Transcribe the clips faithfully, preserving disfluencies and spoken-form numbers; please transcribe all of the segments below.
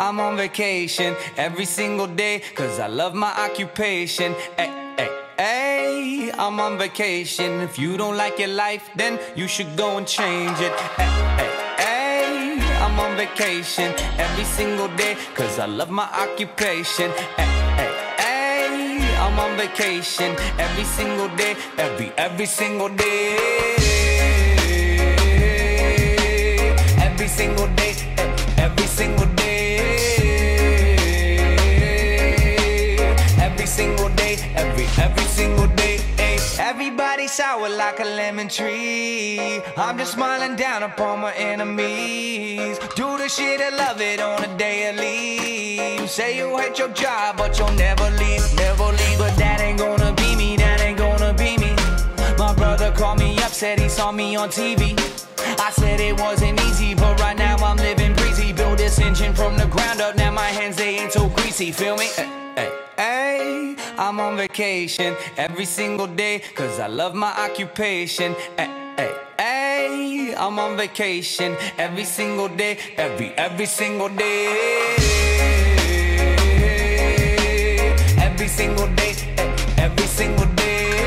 I'm on vacation every single day, cause I love my occupation. Ay, ay, ay, I'm on vacation. If you don't like your life, then you should go and change it. Ay, ay, ay, I'm on vacation every single day, cause I love my occupation. Ay, ay, ay, I'm on vacation every single day, every, every single day. Every single day, every single day, every single day, every, every single day. Everybody sour like a lemon tree. I'm just smiling down upon my enemies. Do the shit and love it on a daily. You say you hate your job, but you'll never leave, never leave. But that ain't gonna be me, that ain't gonna be me. My brother called me up, said he saw me on T V. I said it wasn't easy, but right now I'm living breezy. Build this engine from the ground up, now my hands, they ain't so greasy, feel me? Ay, ay, ay, I'm on vacation every single day, cause I love my occupation. Ay, ay, ay, I'm on vacation every single day, every, every single day. Every single day, every single day.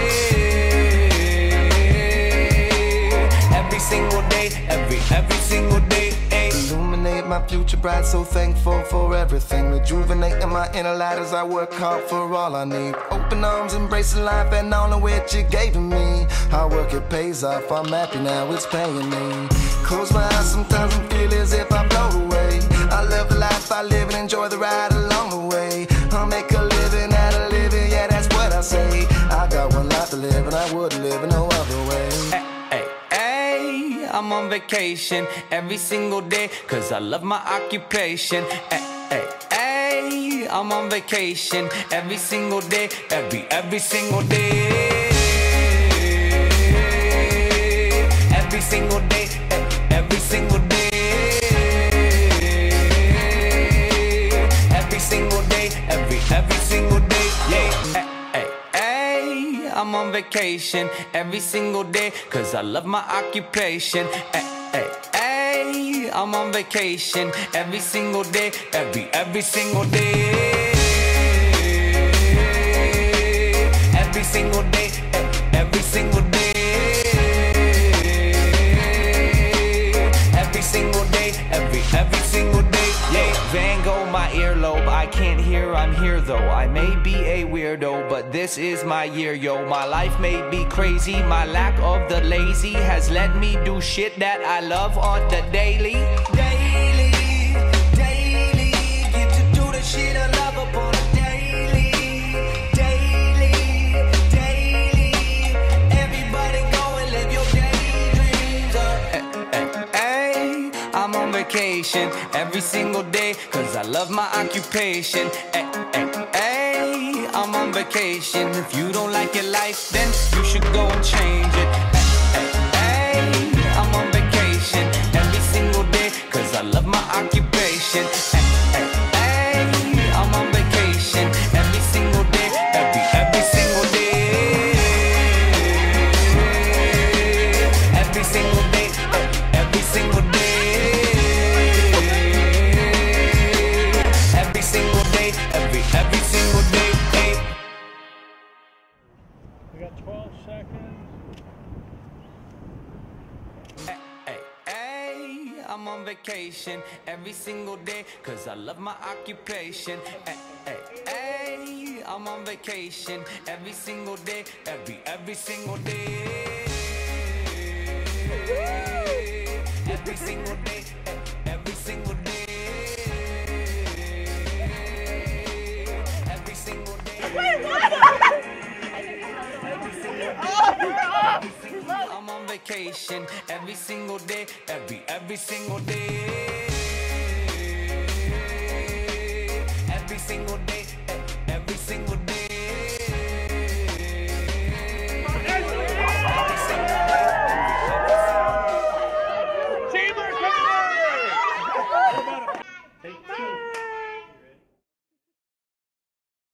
Every single day, every, every single day, ay. Illuminate my future bright, so thankful for everything. Rejuvenating my inner light as I work hard for all I need. Open arms, embracing life and all of which you gave to me. Hard work, it pays off, I'm happy now, it's paying me. Close my eyes sometimes and feel as if I float away. I love the life I live and enjoy the ride along the way. I'll make a living out of living, yeah, that's what I say. I got one life to live and I wouldn't live in no other way. I'm on vacation every single day, cause I love my occupation. Ay, ay, ay, I'm on vacation every single day, every, every single day. Every single day, every single day. Every single day, every, every single day, yeah. Ay, ay, ay, I'm on vacation every single day, cause I love my occupation. Ay, ay, ay, I'm on vacation every single day, every, every single day. Every single day, every single day. Every single day, every, every single day, yeah. Van Gogh, my earlobe, I can't hear, I'm here though. I may be a weirdo, but this is my year, yo. My life may be crazy, my lack of the lazy has let me do shit that I love on the daily. Daily, daily, get to do the shit I love upon a daily. Daily, daily, everybody go and live your daydreams up. I'm on vacation every single day, cause I love my occupation. Ay, ay, ay, I'm on vacation. If you don't like your life, then you should go and change it. Ay, ay, ay, I'm on vacation every single day, cause I love my occupation. Ay, ay, ay, I'm on vacation every single day, every, every single day. Every single day, every single day. Every single day, every, every single day, hey. We got twelve seconds. Hey, hey, hey, I'm on vacation every single day, cause I love my occupation. Hey, hey, hey, I'm on vacation every single day, every, every single day. Every single day, every single day. Every single day. I'm on vacation every single day, every, every single day. Every single day, every single day.